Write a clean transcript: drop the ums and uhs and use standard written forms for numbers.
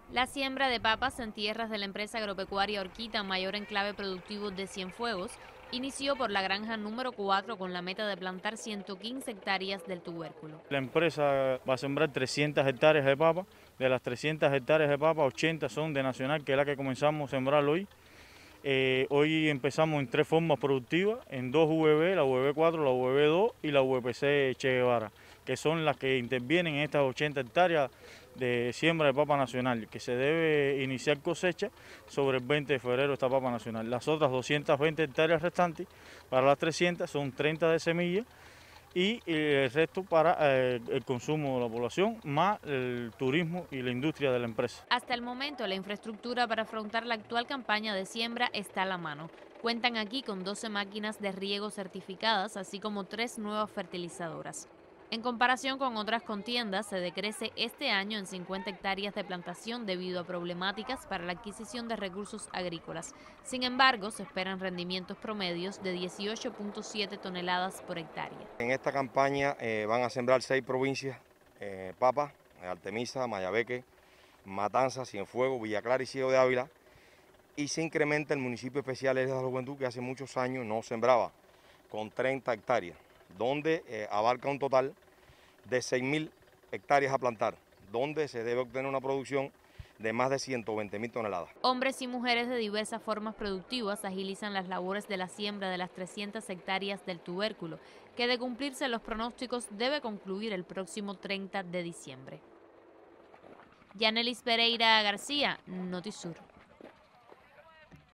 La siembra de papas en tierras de la empresa agropecuaria Orquita, mayor enclave productivo de Cienfuegos, inició por la granja número 4 con la meta de plantar 115 hectáreas del tubérculo. La empresa va a sembrar 300 hectáreas de papa. De las 300 hectáreas de papa, 80 son de Nacional, que es la que comenzamos a sembrar hoy. Hoy empezamos en 3 formas productivas, en 2 VB, la VB4, la VB2 y la VPC Che Guevara, que son las que intervienen en estas 80 hectáreas de siembra de papa nacional, que se debe iniciar cosecha sobre el 20 de febrero esta papa nacional. Las otras 220 hectáreas restantes, para las 300, son 30 de semilla y el resto para el consumo de la población, más el turismo y la industria de la empresa. Hasta el momento, la infraestructura para afrontar la actual campaña de siembra está a la mano. Cuentan aquí con 12 máquinas de riego certificadas, así como 3 nuevas fertilizadoras. En comparación con otras contiendas, se decrece este año en 50 hectáreas de plantación debido a problemáticas para la adquisición de recursos agrícolas. Sin embargo, se esperan rendimientos promedios de 18.7 toneladas por hectárea. En esta campaña van a sembrar 6 provincias, Papa, Artemisa, Mayabeque, Matanzas, Cienfuegos, Villa Clara y Ciego de Ávila, y se incrementa el municipio especial de la Juventud, que hace muchos años no sembraba, con 30 hectáreas, donde abarca un total de 6.000 hectáreas a plantar, donde se debe obtener una producción de más de 120.000 toneladas. Hombres y mujeres de diversas formas productivas agilizan las labores de la siembra de las 300 hectáreas del tubérculo, que de cumplirse los pronósticos debe concluir el próximo 30 de diciembre. Yanelis Pereira García, Notisur.